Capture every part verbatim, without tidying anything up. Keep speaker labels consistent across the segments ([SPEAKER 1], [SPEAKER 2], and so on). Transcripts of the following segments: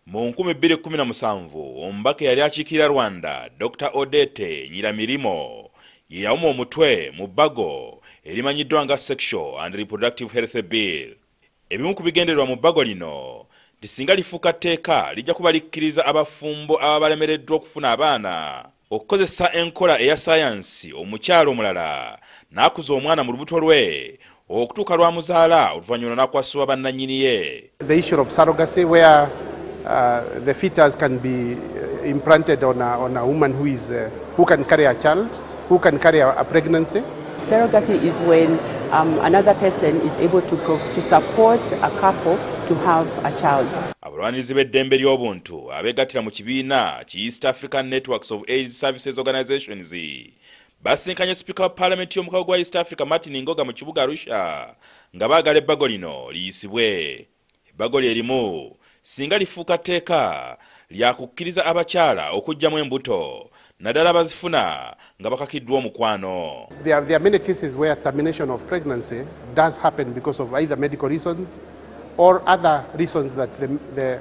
[SPEAKER 1] Mu nkumi bbiri kkumi na musanvu omubaka yali akiikirira Rwanda Doctor Odette Nyiramirimo ye yawuma omutwe mu bbago erimanyiddwa nga Sexual and Reproductive Health Bill. Ebimu ku bigendererwa mu bbago lino lisinga lifuuka tteeka lijja kuba likkiriza abafumbo aba balemereddwa okufuna abaana okukozesa enkola eya sayansi omukyalo omulala n'akuza omwana mu lubuto lwe okutuuka lwamuzaala oluvannyuma n'akwasibwa bannannyini ye.
[SPEAKER 2] The issue of surrogacy where uh, the fetus can be implanted on a, on a woman who is uh, who can carry a child, who can carry a, a pregnancy.
[SPEAKER 3] Surrogacy is when um, another person is able to, to support a couple to have a child.
[SPEAKER 1] Abalwanirizi b'eddembe ly'obuntu abeegattira mu kibiina ki East African Networks of AIDS Services Organizations basinkanye Speaker wa Parliament y'omukago gwa East Africa Martin Ngoga mu kibuga Arusha nga baagala ebbago lino liyisibwe. Ebbago lye limu singa lifuuka tteeka lyakukkiriza abakyala okuggyamu embuto naddala bazifuna nga bakakiddwa omukwano.
[SPEAKER 2] There are, there are many cases where termination of pregnancy does happen because of either medical reasons or other reasons that the, the,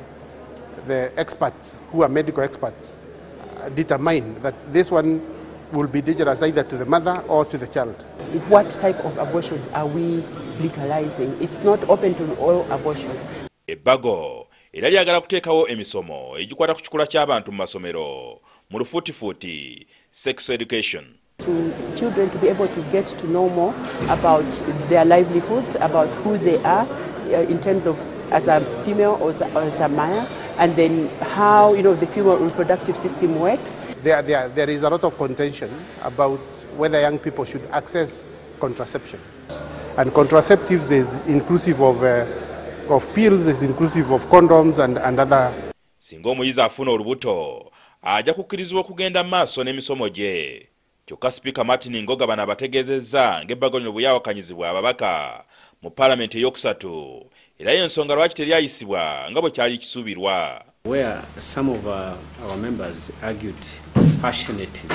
[SPEAKER 2] the experts, who are medical experts, uh, determine that this one will be dangerous either to the mother or to the child.
[SPEAKER 3] What type of abortions are we legalizing? It's not open to all abortions.
[SPEAKER 1] Ebbago era lyagala kuteekawo emisomo egikwata ku kikula ky'abantu mu masomero mu lufuutifuuti sex education.
[SPEAKER 3] To children to be able to get to know more about their livelihoods, about who they are uh, in terms of as a female or as a, or as a male, and then how you know the female reproductive system works.
[SPEAKER 2] There, there, there is a lot of contention about whether young people should access contraception. And contraceptives is inclusive of, uh, of pills, is inclusive of condoms and, and other.
[SPEAKER 1] Singa omuyizi afuna olubuto ajja kukkirizibwa okugenda maaso n'emisomo gye. Kyokka Speaker Martin Ngoga bano abategeezezza ng'ebbago lino bwe lyawakanyizibwa ababaka mu Parliament ey'okusatu era y'ensonga lwaki teryayisibwa nga bwe kyali kisuubirwa.
[SPEAKER 4] Where some of uh, our members argued passionately,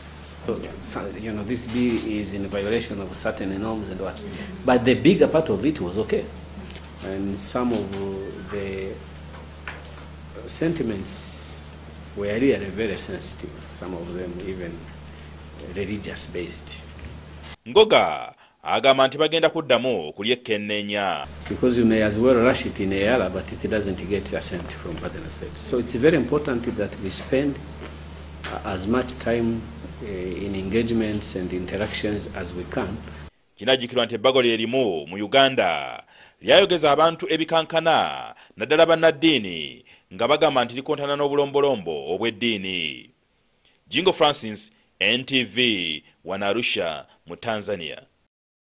[SPEAKER 4] you know, this bill is in violation of certain norms and what, but the bigger part of it was okay, and some of the sentiments were really very sensitive, some of them even religious based.
[SPEAKER 1] Ngoga agamba nti bagenda kuddamu okulyekkenneenya.
[SPEAKER 4] Because you may as well rush it in a year, but it doesn't get assent from partner state. So it's very important that we spend uh, as much time uh, in engagements and interactions as we can.
[SPEAKER 1] Kinajjukirwa nti ebbago lye limu mu Uganda lyayogeza abantu ebikankana naddala bannaddiini nga bagamba nti likontana n'obulombolombo obw'eddiini. Jingo Francis, N T V, Wanarusha mu Tanzania.